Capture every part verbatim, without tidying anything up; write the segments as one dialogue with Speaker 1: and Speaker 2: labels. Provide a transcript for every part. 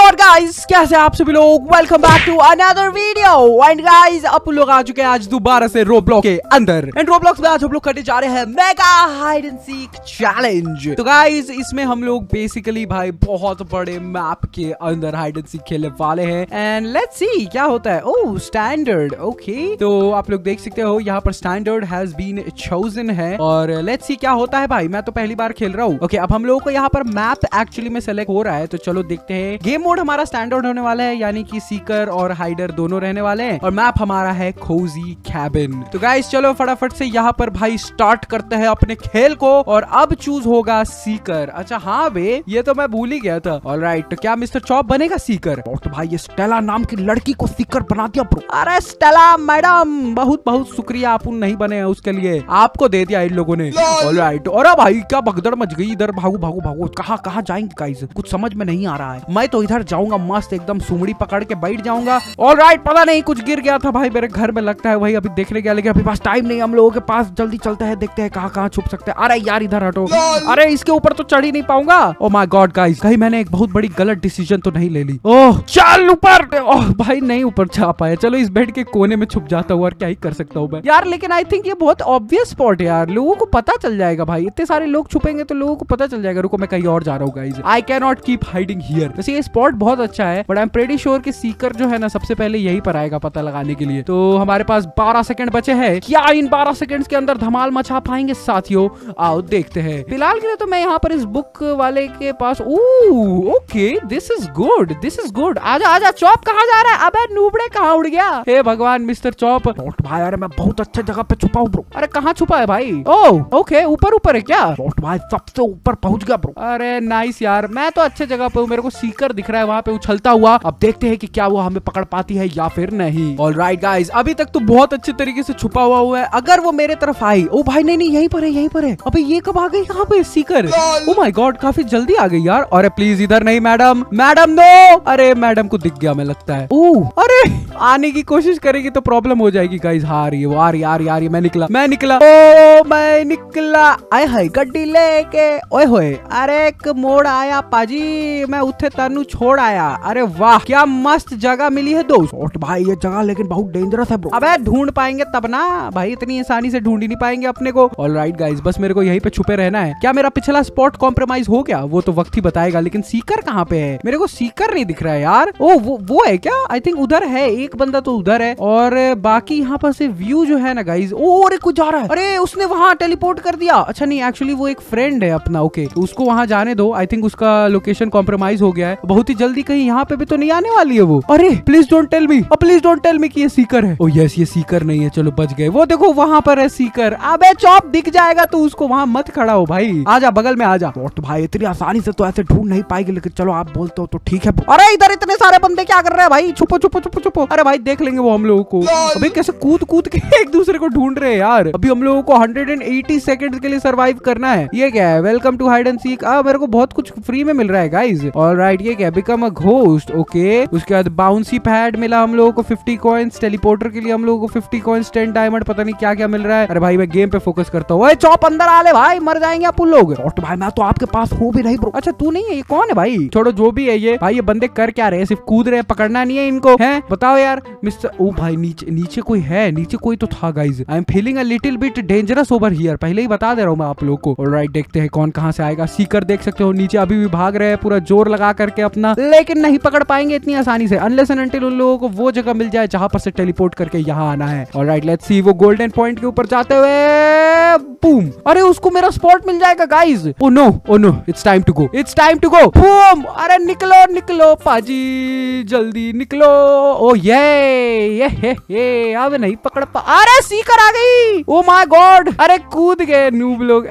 Speaker 1: और गाइस कैसे आप सभी लोग, welcome back to another video. And guys आप लोग आ चुके हैं आज दोबारा से रोब्लॉक्स के अंदर। एंड रोब्लॉक्स में आज हम लोग करने जा रहे हैं mega hide and seek challenge. तो गाइस इसमें हम लोग बेसिकली भाई बहुत बड़े मैप के अंदर हाइड एंड सीक खेलने वाले हैं। एंड लेट्स सी क्या होता है। Oh standard, okay. तो आप लोग देख सकते हो यहाँ पर स्टैंडर्ड हैज बीन चोजन है और लेट्स सी क्या होता है भाई। मैं तो पहली बार खेल रहा हूँ। ओके अब हम लोगों को यहाँ पर मैप एक्चुअली में सेलेक्ट हो रहा है, तो चलो देखते हैं। गेम मोड हमारा स्टैंडर्ड होने वाला है, यानी कि सीकर और हाइडर दोनों रहने वाले हैं और मैप हमारा है कोजी कैबिन। तो गाइस चलो फटाफट से यहाँ पर भाई स्टार्ट करते हैं अपने खेल को। और अब चूज होगा सीकर। अच्छा हाँ बे, ये तो मैं भूल ही गया था। ऑलराइट, तो क्या मिस्टर चॉप बनेगा सीकर? और तो भाई ये स्टेला नाम की लड़की को सीकर बना दिया ब्रो। अरे स्टेला मैडम बहुत बहुत शुक्रिया, आप नहीं बने हैं उसके लिए, आपको दे दिया इन लोगों ने। ऑलराइट, और भाई क्या भगदड़ मच गई इधर। भागो भागो भागो, कहाँ कहाँ जाएंगे गाइस, कुछ समझ में नहीं आ रहा है। मैं तो इधर जाऊंगा मस्त एकदम सुमड़ी पकड़ के बैठ जाऊंगा। ऑलराइट, पता नहीं कुछ गिर गया था भाई मेरे घर में लगता है, वही अभी देखने गया, लेकिन अभी पास टाइम नहीं हम लोगों के पास। जल्दी चलते हैं, देखते हैं कहाँ कहाँ छुप सकते हैं। अरे यार इधर हटो, अरे इसके ऊपर तो चढ़ ही नहीं पाऊंगा। ओह माय गॉड गाइस, कहीं मैंने एक बहुत बड़ी गलत डिसीजन तो नहीं ले ली। ओह चल ऊपर। ओह भाई नहीं ऊपर जा पाया। चलो इस बेड के कोने में छुप जाता हूँ और क्या ही कर सकता हूँ मैं यार। लेकिन आई थिंक ये बहुत ऑब्वियस स्पॉट है यार, लोगों को पता चल जाएगा भाई। इतने सारे लोग छुपेंगे तो लोगों को पता चल जाएगा। रुको मैं कहीं और जा रहा हूँ guys, I can not keep hiding here. वैसे ये स्पॉट बहुत अच्छा है, but I am pretty sure कि सीकर जो है ना सबसे पहले यही पर आएगा पता लगाने के लिए। तो हमारे पास बारह सेकंड बचे हैं। क्या इन बारह सेकंड्स के अंदर धमाल मचा पाएंगे साथियों? आओ देखते हैं। फिलहाल के लिए तो मैं यहाँ पर इस बुक वाले के पास। Oh okay, this is good, this is good. आजा आजा, चॉप कहाँ जा रहा है? अबे नूबड़े कहाँ उड़ गया? हे भगवान मिस्टर चॉप। भाई अरे मैं बहुत अच्छे जगह पे छुपा हूँ ब्रो। अरे कहाँ छुपा है भाई? ओह ओके, ऊपर ऊपर है क्या? भाई सबसे ऊपर पहुंच गया ब्रो। अरे नाइस यार, मैं तो अच्छे जगह पे हूँ। मेरे को सीकर दिख रहा है वहाँ पे उछलता हुआ। अब देखते हैं कि क्या वो हमें पकड़ पाती है या फिर नहीं। ऑलराइट गाइस, अभी तक तो बहुत अच्छे तरीके से छुपा हुआ हुआ है। अगर वो मेरे तरफ आई, ओ भाई नहीं नहीं यहीं पर है, यहीं पर है। अबे ये कब आ गई यहाँ पे सीकर? ओ माय गॉड, काफी जल्दी आ गई यार। अरे प्लीज इधर नहीं मैडम, मैडम नो। अरे मैडम को दिख गया मैं लगता है। ओह अरे आने की कोशिश करेगी तो प्रॉब्लम हो जाएगी गाइस। हाँ रही है वो, आ रही आ रही आ रही। मैं निकला मैं निकला ओ मैं निकला। आए हाय गड्डी लेके। ओए होए, अरे एक मोड़ आया पाजी, मैं उठे तनु छोड़ आया। अरे वाह क्या मस्त जगह मिली है दोस्त। भाई ये जगह लेकिन बहुत डेंजरस है ब्रो। अबे ढूंढ पाएंगे तब ना भाई, इतनी आसानी से ढूंढ ही नहीं पाएंगे अपने को। ऑलराइट गाइस, बस मेरे को यहीं पे छुपे रहना है। क्या मेरा पिछला स्पॉट कॉम्प्रोमाइज हो गया? वो तो वक्त ही बताएगा। लेकिन सीकर कहाँ पे है? मेरे को सीकर नहीं दिख रहा है यार। ओ वो वो है क्या? आई थिंक उधर है, एक बंदा तो उधर है और बाकी यहाँ पर से व्यू जो है ना गाइस। ओ अरे कुछ जा रहा है। अरे उसने वहां टेलीपोर्ट कर दिया। अच्छा नहीं, एक्चुअली वो एक फ्रेंड है अपना। ओके तो उसको वहां जाने दो। आई थिंक उसका लोकेशन कॉम्प्रोमाइज हो गया है। बहुत ही जल्दी कहीं यहाँ पे भी तो नहीं आने वाली है वो। अरे please don't tell me, please don't tell me कि ये सीकर है। ओ यस ये सीकर नहीं है, चलो बच गए। वो देखो वहां पर है सीकर। अबे चॉप दिख जाएगा तो उसको वहां मत खड़ा हो भाई, आजा बगल में आजा। तो भाई इतनी आसानी से तो ऐसे ढूंढ नहीं पाएगी, लेकिन चलो आप बोलते हो तो ठीक है। अरे इधर इतने सारे बंदे क्या कर रहे हैं भाई? छुपो छुपो छुपो छुपो। अरे भाई देख लेंगे वो हम लोगों को। अभी कैसे कूद कूद के एक दूसरे को ढूंढ रहे हैं यार। अभी हम लोगों को एक सौ अस्सी सेकंड्स के लिए सरवाइव करना है। ये क्या है? Welcome to hide and seek. मेरे को बहुत कुछ फ्री में मिल रहा है गाइस। ऑलराइट, ये क्या? Become a ghost. ओके उसके बाद बाउंसी पैड मिला हम लोगों को फिफ्टी कॉइंस। टेलीपोर्टर के लिए हम लोगों को फिफ्टी कॉइंस, टेन डायमंड, पता नहीं क्या क्या मिल रहा है। अरे भाई मैं गेम पे फोकस करता हूँ। चॉप अंदर आ ले भाई, मर जाएंगे आप लोग। और तो भाई मैं तो आपके पास हूँ भी नहीं ब्रो। अच्छा तू नहीं है? ये कौन है भाई? छोड़ो जो भी है ये। भाई ये बंदे कर क्या रहे हैं? सिर्फ कूद रहे हैं, पकड़ना नहीं है इनको है? बताओ यार मिस्टर। ओ भाई नीचे नीचे कोई है, नीचे कोई तो था guys. I am feeling a little bit dangerous over here, पहले ही बता दे रहा हूँ मैं आप लोग को। ऑलराइट देखते हैं कौन कहाँ से आएगा। सीकर देख सकते हो नीचे अभी भी भाग रहे हैं पूरा जोर लगा करके अपना, लेकिन नहीं पकड़ पाएंगे इतनी आसानी से अनलेस एंड अनटिल उन लोगों को वो जगह मिल जाए जहां पर से टेलीपोर्ट करके यहाँ आना है। Alright let's see. वो गोल्डन पॉइंट के ऊपर जाते हुए बूम। अरे उसको मेरा स्पॉट मिल जाएगा guys. Oh no oh no, it's time to go, it's time to go. Boom. अरे निकलो निकलो पाजी, जल्दी निकलो। ओ ये ये हे हे, अब नहीं पकड़ पा। अरे सीकर आ गई। ओ माय गॉड, अरे कूद गए नूब लोग।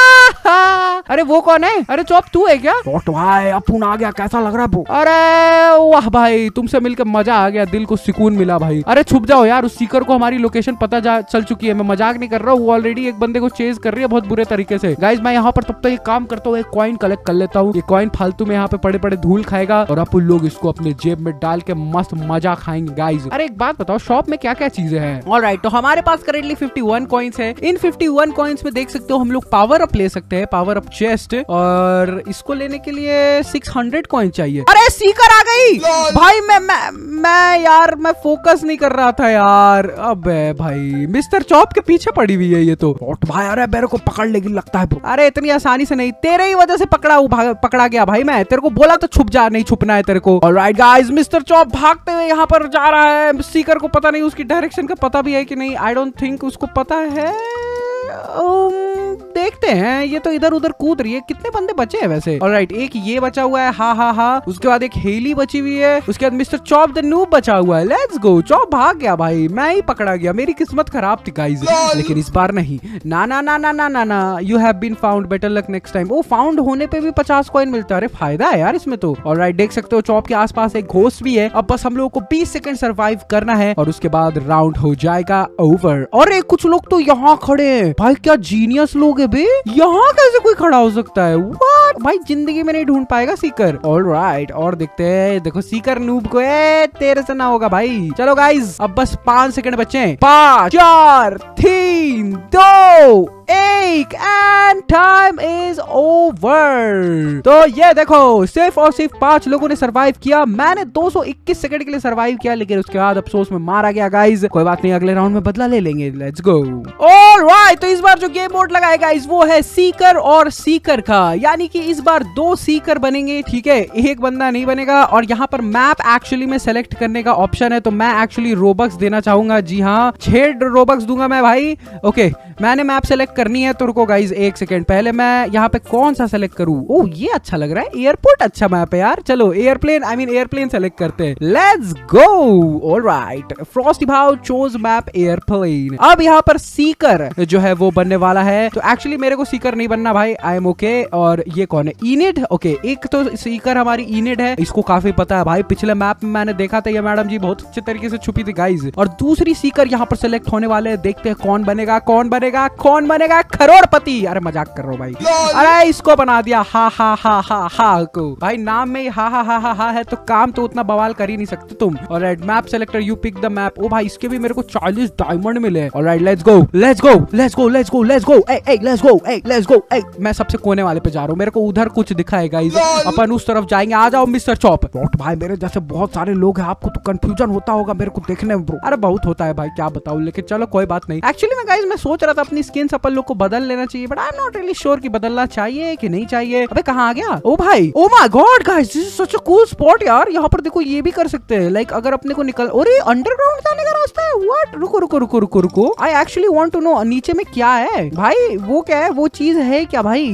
Speaker 1: अरे वो कौन है? अरे चॉप तू है क्या? भाई अपुन आ गया, कैसा लग रहा है? अरे वाह भाई, तुमसे मिलकर मजा आ गया, दिल को सुकून मिला भाई। अरे छुप जाओ यार, उस सीकर को हमारी लोकेशन पता जा चल चुकी है। मैं मजाक नहीं कर रहा हूँ, वो ऑलरेडी एक बंदे को चेज कर रही है बहुत बुरे तरीके से। गाइस मैं यहाँ पर तब तक एक काम करता हूँ, एक कॉइन कलेक्ट कर लेता हूँ। ये कॉइन फालतू में यहाँ पे पड़े पड़े धूल खाएगा और आप लोग इसको अपने जेब में डाल के मस्त मजा खाएंगे गाइस। अरे एक बात बताओ, शॉप में क्या क्या चीजें हैं? ऑलराइट, तो हमारे पास करेंटली फिफ्टी वन कॉइन्स है। इन फिफ्टी वन कॉइन्स में देख सकते हो हम लोग पावर अप ले सकते हैं, पावर अप चेस्ट, और इसको लेने के लिए सिक्स हंड्रेड कॉइन चाहिए। अरे सीकर आ गई भाई। मैं मैं मैं यार मैं फोकस नहीं कर रहा था यार। अबे भाई मिस्टर चॉप के पीछे पड़ी हुई है ये तो। भाई अरे मेरे को पकड़ लेगी लगता है। अरे इतनी आसानी से नहीं, तेरे ही वजह से पकड़ा पकड़ा गया भाई। मैं तेरे को बोला तो छुप जा, नहीं छुपना है तेरे को। ऑलराइट गाइस, मिस्टर चॉप भागते हुए यहाँ पर जा रहा है। सीकर को पता नहीं उसकी डायरेक्शन का पता भी है कि नहीं। आई डोंट थिंक उसको पता है। um, देखते हैं। ये तो इधर उधर कूद रही है। कितने बंदे बचे हैं वैसे? ऑलराइट, एक ये बचा हुआ है, हा हा हा। उसके बाद एक हेली बची हुई है। उसके बाद मिस्टर चॉप द नूब बचा हुआ है। Let's go. चॉप भाग गया भाई, मैं ही पकड़ा गया। मेरी किस्मत खराब थी गाइस, लेकिन इस बार नहीं। ना ना ना ना ना ना ना you have been found, better luck next time. वो फाउंड होने पे भी पचास कॉइन मिलता है। अरे फायदा है यार इसमें तो। ऑलराइट, देख सकते हो चॉप के आसपास एक घोस्ट भी है। अब बस हम लोगों को बीस सेकंड सर्वाइव करना है और उसके बाद राउंड हो जाएगा ओवर। और एक कुछ लोग तो यहाँ खड़े हैं भाई। क्या जीनियस लोग है बे। यहाँ कैसे कोई खड़ा हो सकता है? व्हाट भाई, जिंदगी में नहीं ढूंढ पाएगा सीकर। ऑलराइट, और देखते हैं। देखो सीकर नूब को, ए तेरे से ना होगा भाई। चलो गाइस, अब बस पांच सेकंड बचे हैं। पांच, चार, तीन, दो, एक, एंड टाइम इज ओवर। तो ये देखो, सिर्फ और सिर्फ पांच लोगों ने सरवाइव किया। मैंने दो सौ इक्कीस सेकंड के लिए सरवाइव किया, लेकिन उसके बाद अफसोस में मारा गया गाइस। कोई बात नहीं, अगले राउंड में बदला ले लेंगे। Let's go. ऑलराइट, तो इस बार जो गेम मोड लगाया गाइस वो है सीकर और सीकर का, यानी कि इस बार दो सीकर बनेंगे। ठीक है, एक बंदा नहीं बनेगा। और यहाँ पर मैप एक्चुअली में सेलेक्ट करने का ऑप्शन है, तो मैं एक्चुअली रोबक्स देना चाहूंगा। जी हाँ, छह रोबक्स दूंगा मैं भाई। ओके, मैंने मैप सेलेक्ट करनी है, तो रुको गाइस एक सेकंड। पहले मैं यहाँ पे कौन सा सेलेक्ट करूँ? ओह ये अच्छा लग रहा है, एयरपोर्ट अच्छा मैप है यार। चलो airplane, I mean airplane select करते हैं। Let's go. ऑलराइट, फ्रॉस्टी भाव चोज मैप एयरप्लेन। अब यहाँ पर सीकर जो है वो बनने वाला है। तो एक्चुअली मेरे को सीकर नहीं बनना भाई, आई एम ओके। और ये कौन है? इनिड। ओके, एक तो सीकर हमारी इनिड है, इसको काफी पता है भाई। पिछले मैप में मैंने देखा था ये मैडम जी बहुत अच्छे तरीके से छुपी थी गाइस। और दूसरी सीकर यहाँ पर सेलेक्ट होने वाले हैं। देखते हैं कौन बनेगा, कौन बनेगा, कौन बनेगा? करोड़पति। अरे मजाक कर रहा हूँ भाई। अरे इसको बना दिया हा हा हा हा हा को। भाई नाम में हा हा हा हा हा है, तो काम तो उतना बवाल कर ही नहीं सकते तुम। Alright, map selector, you pick the map. ओ भाई, इसके भी मेरे को चालीस डायमंड मिले। Alright, let's go let's go let's go let's go let's go eh eh let's go eh let's go eh. मैं सबसे कोने वाले पे जा रहा हूँ, मेरे को उधर कुछ दिखा है गाइस। अपन उस तरफ जाएंगे। आ जाओ मिस्टर चॉप। भाई मेरे जैसे बहुत सारे लोग हैं, आपको तो कंफ्यूजन होता होगा मेरे को देखने में ब्रो। अरे बहुत होता है भाई, क्या बताऊं, लेकिन चलो कोई बात नहीं। एक्चुअली मैं गाइस मैं सोच रहा था अपनी स्किन अपन लोग को बदल लेना चाहिए, but I am not really sure कि बदलना चाहिए कि नहीं चाहिए। अबे कहाँ आ गया? ओ भाई, oh my god guys, this is such a cool spot यार। यहाँ पर देखो ये भी कर सकते हैं, लाइक अगर अपने को निकल, अरे अंडरग्राउंड जाने का रास्ता है। व्हाट? रुको रुको रुको रुको रुको, I actually want to know नीचे में क्या है भाई। वो क्या है, वो चीज है क्या भाई?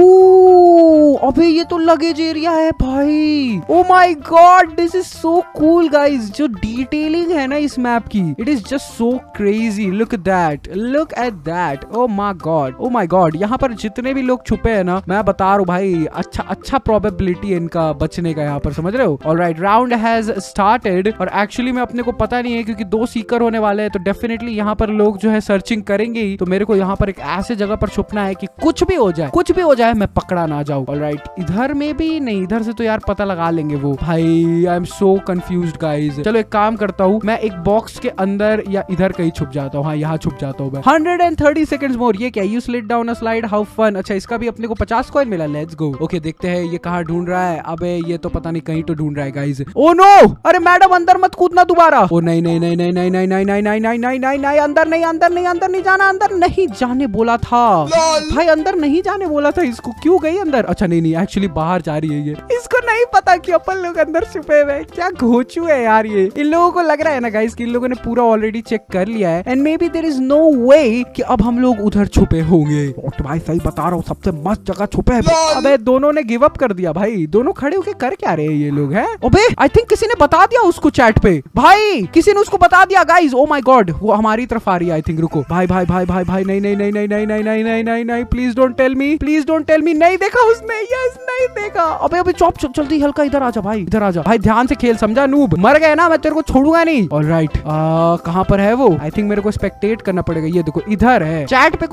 Speaker 1: ओह अबे ये तो लगेज एरिया है भाई। Oh my God, this is so cool guys. जो डिटेलिंग है ना इस मैप की, it is just so crazy. Look at that, look at that. Oh my God, oh my God. यहाँ पर जितने भी लोग छुपे हैं ना, मैं बता रहा हूँ भाई, अच्छा अच्छा प्रोबेबिलिटी है इनका बचने का यहाँ पर, समझ रहे हो? Alright, round has started. और एक्चुअली में अपने को पता नहीं है, क्योंकि दो सीकर होने वाले हैं, तो डेफिनेटली यहाँ पर लोग जो है सर्चिंग करेंगे ही। तो मेरे को यहाँ पर एक ऐसे जगह पर छुपना है कि कुछ भी हो जाए, कुछ भी हो जाए मैं पकड़ा ना जाऊँ। ऑलराइट, इधर में भी नहीं, इधर से तो यार पता लगा लेंगे वो। भाई I am so confused guys. चलो एक काम करता हूँ, मैं एक बॉक्स के अंदर या इधर कहीं छुप जाता हूँ। हाँ यहाँ छुप जाता हूँ मैं। Hundred and thirty second more. ये क्या? You slid down a slide, how fun. अच्छा, इसका भी अपने को पचास कॉइन मिला। Let's go. ओके, देखते हैं ये कहाँ ढूंढ रहा है। अबे ये तो पता नहीं कहीं तो ढूंढ रहा है गाइज। ओ नो, अरे मैडम अंदर मत कूदना दोबारा। ओ नहीं नहीं नहीं नहीं नहीं नहीं नहीं नहीं नहीं नहीं नहीं नहीं नहीं अंदर नहीं, अंदर नहीं, अंदर नहीं जाना, अंदर नहीं जाने बोला था भाई, अंदर नहीं जाने बोला था इसको। क्यों गई अंदर? अच्छा नहीं नहीं, एक्चुअली बाहर जा रही है ये। इसको नहीं पता कि अपन लोग अंदर छुपे हुए। क्या घोचू है यार ये। इन लोगों को लग रहा है ना गाइस कि इन लोगों ने पूरा ऑलरेडी चेक कर लिया है, and maybe there is no way कि अब हम लोग उधर छुपे होंगे। तो भाई सही बता रहा हूँ, सबसे मस्त जगह छुपे हैं। अबे दोनों ने गिव अप कर दिया भाई। दोनों खड़े होके कर क्या रहे हैं ये लोग हैं? अबे आई थिंक किसी ने बता दिया उसको चैट पे भाई, किसी ने उसको बता दिया गाइस। ओ माय गॉड, वो हमारी तरफ आ रही है आई थिंक। रुको भाई भाई भाई भाई भाई नहीं नहीं नहीं नहीं नहीं नहीं नहीं नहीं नहीं नहीं please don't tell me, please don't tell me. नहीं देखा उसने, यस नहीं देखा। अबे अबे चॉप जल्दी हल्का इधर आजा भाई, इधर आजा भाई, ध्यान से खेल समझा नूब। मर गए ना, मैं तेरे को छोड़ूंगा नहीं। ऑलराइट, कहाँ पर है वो? आई थिंक मेरे को स्पेक्टेट करना पड़ेगा। ये देखो इधर है। चैट पे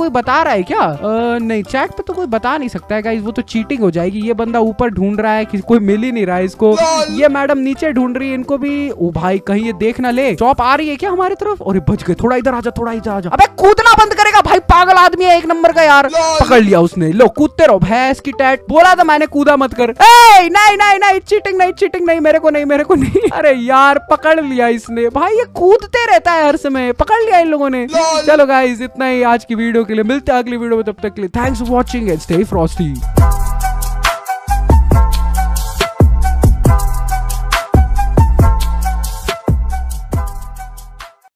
Speaker 1: कोई बता रहा है क्या? आ, नहीं, चैट पे तो कोई बता नहीं सकता है गाइस, वो तो चीटिंग हो जाएगी। ये बंदा ऊपर ढूंढ रहा है, कोई मिल ही नहीं रहा है इसको। ये मैडम नीचे ढूंढ रही है, इनको भी। ओ भाई, कहीं ये देख ना ले। चॉप आ रही है क्या हमारी तरफ? अरे बच गए। थोड़ा इधर आजा, थोड़ा इधर आजा। अबे कूदना बंद करेगा भाई, पागल आदमी है एक नंबर का यार। पकड़ लिया उसने। लो कूदते रहो भैंस की टैट। बोला था मैंने कूदा मत कर। ए, नहीं नहीं नहीं, चीटिंग नहीं, चीटिंग नहीं, मेरे को नहीं, मेरे को नहीं। अरे यार पकड़ लिया इसने भाई, ये कूदते रहता है हर समय। पकड़ लिया इन लोगों ने। चलो गाइस, इतना ही आज की वीडियो के लिए। मिलते हैं अगली वीडियो में, तब तक के लिए thanks for watching and stay Frosty.